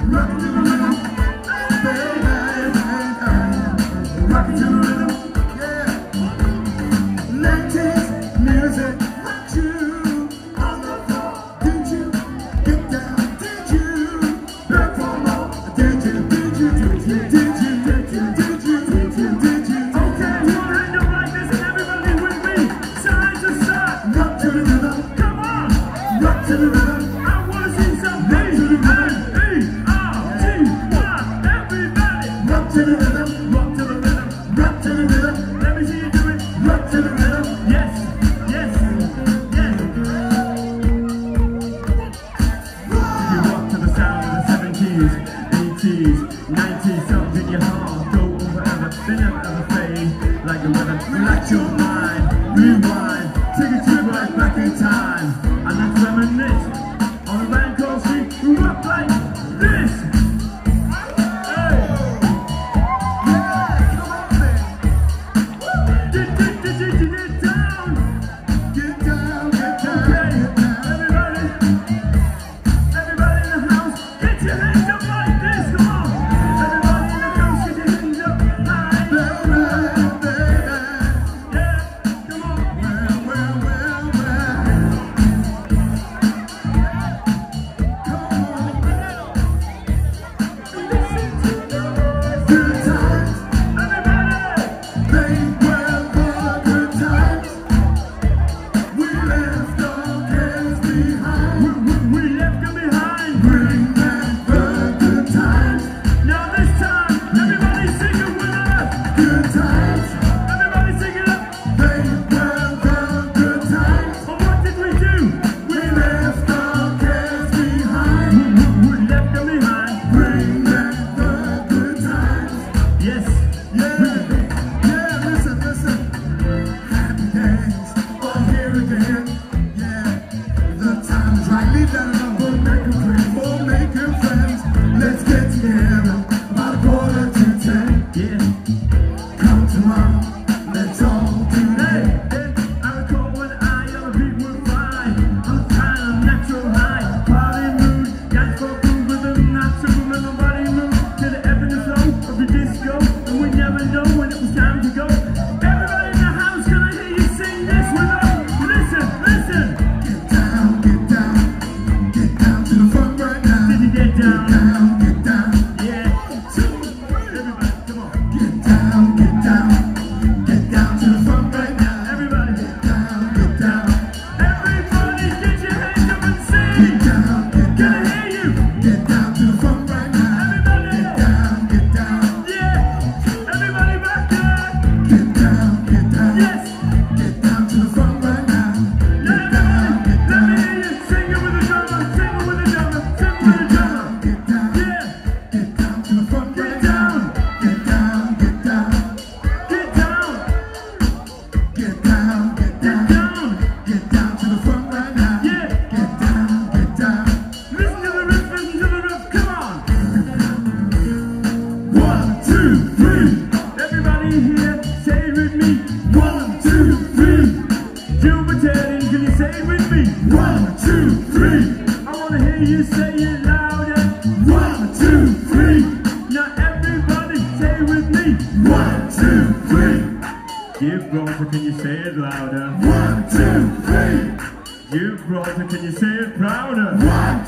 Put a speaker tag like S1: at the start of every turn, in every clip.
S1: Gibraltar, can you say it louder?
S2: 1, 2, 3.
S1: Gibraltar, can you say it prouder?
S2: 1,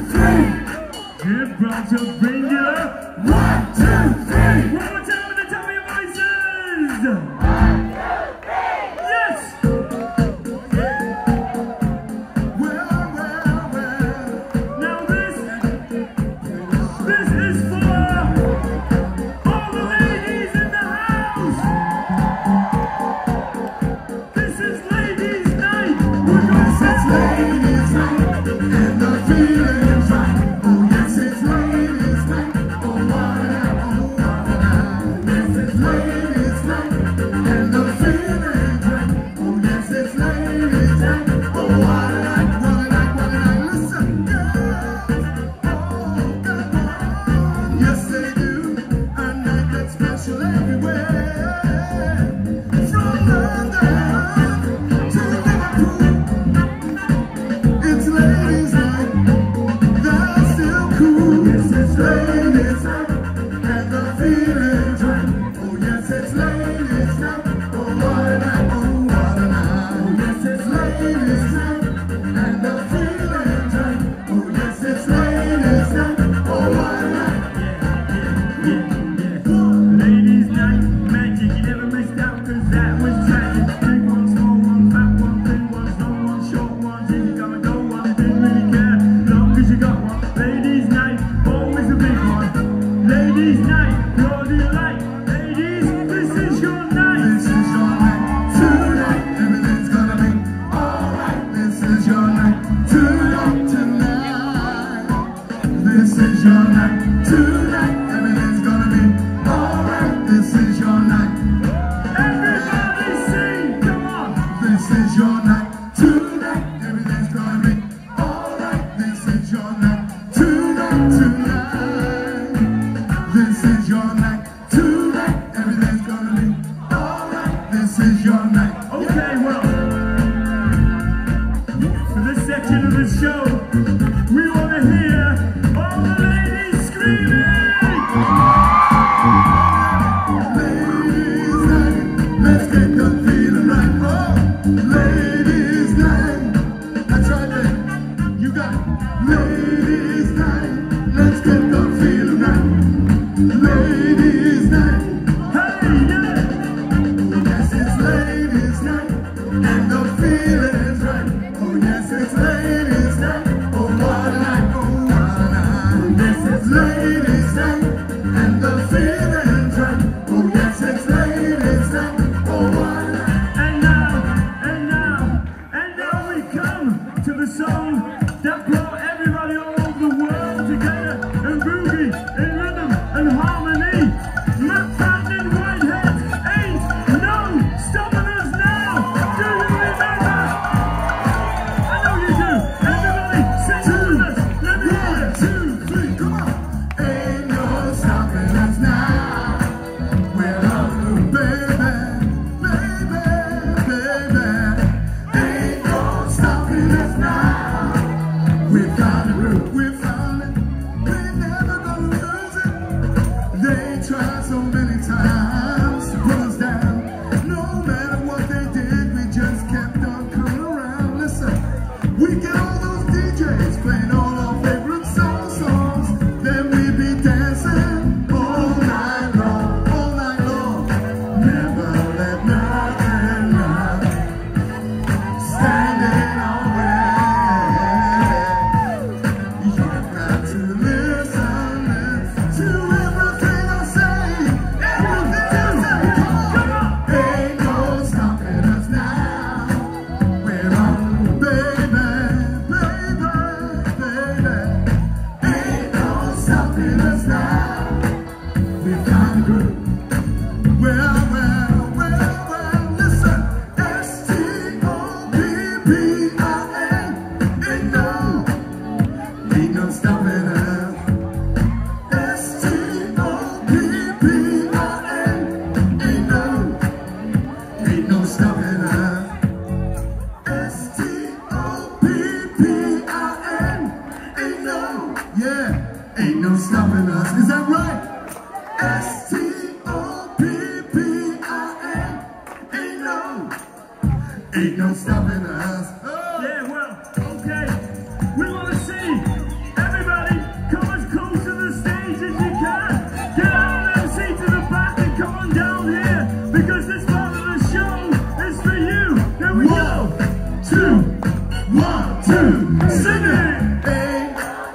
S2: 2, 3.
S1: Gibraltar, bring it up.
S2: 1, 2, 3.
S1: One more time at the top of your voices.
S2: 1, 2, 3.
S1: Yes. Now this is for all the ladies in the house. This is ladies' night. We're gonna
S2: It's ladies' night, and the feeling's right. Oh yes, it's ladies' night. Oh what This is ladies' night, and the feeling's right. Oh yes, it's ladies' night. Oh what a night. Listen, girls. Oh, girls. ladies' night, and the feeling's right. Oh yes, it's ladies' night. Oh what a night, oh what a night. Oh yes, it's ladies' night, and the feeling's right. Oh yes, it's ladies' night. Oh what a night.
S1: Ladies' night, magic, you never missed out, cause that was tragic. Big one, small one, fat one, thin one, long one, short one, didn't come and go one, didn't really care, long as you got one. Ladies' night, always a big one. Ladies' night, what do you like? Ladies, this is your night.
S2: This is your night, tonight, everything's gonna be alright. This is your night, tonight, tonight. This is your night, tonight, everything's gonna be alright. This is your night.
S1: Everybody sing, come on.
S2: This is your night, tonight, everything's gonna be alright. This is your night, tonight, tonight. This is your night, tonight, everything's gonna be alright. This is your night.
S1: Okay, well, for this section of the show, we want to hear all the ladies screaming.
S2: Ladies' night, let's get the feeling right. Oh, ladies' night, that's right there. You got it. Ladies' night, let's get the feeling right. Ladies' night,
S1: Hey, yeah.
S2: oh yes, it's ladies' night, and the feeling's right. Oh yes, it's ladies' night. Oh what a night, oh what a night. This is ladies' night, and the feeling's right. Oh yes, it's ladies' night. Oh what a night.
S1: And now we come to the song that brought everybody all over the world together and boogie in rhythm and harmony. Matt Fountain Whitehead, ain't no stopping us now. Do you remember? I know you do. Everybody sing with us. Let me hear it.
S2: 1, 2, 3, come on. Ain't no stopping us now. We're on the baby, baby, baby. Ain't no stopping us now. We found the route, we found it. We're never gonna lose it. They tried so many times to put us down. No matter what they did, we just kept on coming around. Listen, we get all those DJs playing all our favorite songs. Then we be dancing all night long, all night long. Never let nothing stand in our way. You've got to listen to everything I say. Everything I say, come on. Ain't no stopping us now. We're on, baby, baby, baby. Ain't no stopping us now. We found the groove. Well, listen. S-T-O-P-P-I-N. Ain't no stopping us. S-T-O-P-P-I-N. Ain't no stopping us. S-T-O-P-P-I-N. Ain't no stopping us. Is that right? S-T-O-P-P-I-N. Ain't no stopping us. Oh.
S1: Yeah, well, okay. We want to see everybody come as close to the stage as you can. Get out of them seats in the back and come on down here, because this part of the show is for you. Here we go.
S2: 1, 2,
S1: Sing it.
S2: Ain't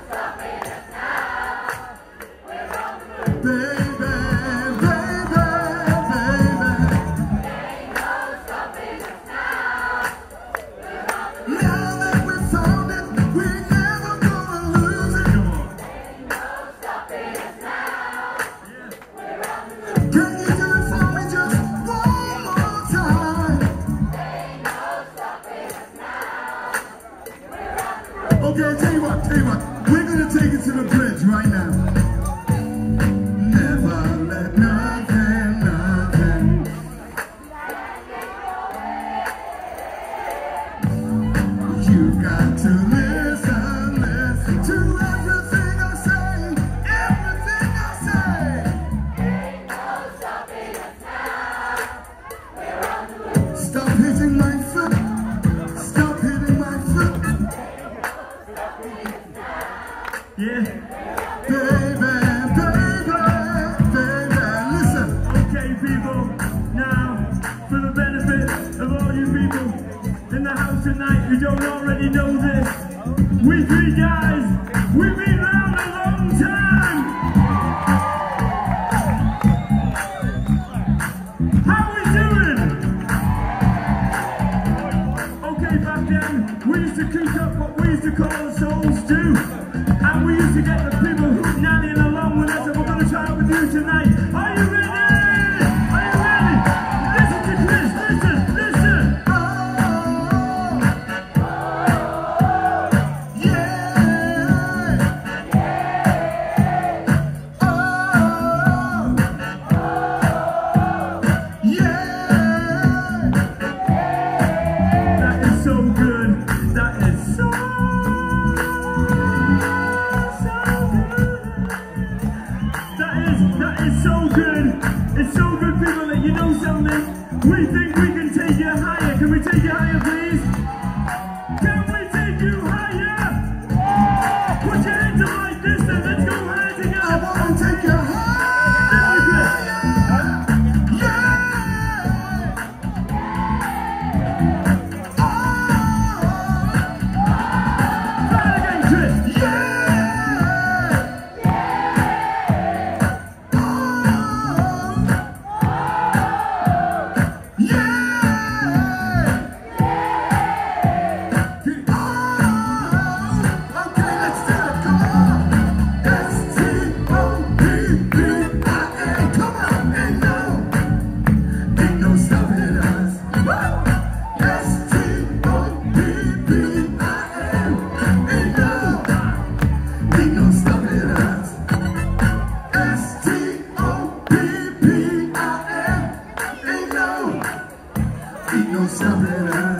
S2: baby, baby, baby. Now that we found it, we're never gonna lose it. Can you do it for me just one more time? Okay, tell you what, we're gonna take it to the bridge right now. Never
S1: you know this. We three guys, we've been around a long time. How we doing? Okay, back then, we used to cook up what we used to call a soul stew. And we used to get the people nannying along with us, and we're going to try it with you tonight. Are you ready? Are you ready? Listen to Chris, listen, listen. That is so good. That is so good. That is so good. It's so good, people, that you know something. We think we can take you higher. Can we take you higher, please? Can we take you higher? Put your hands up like this, then let's go higher together.
S2: I want to take you high. No stopping us.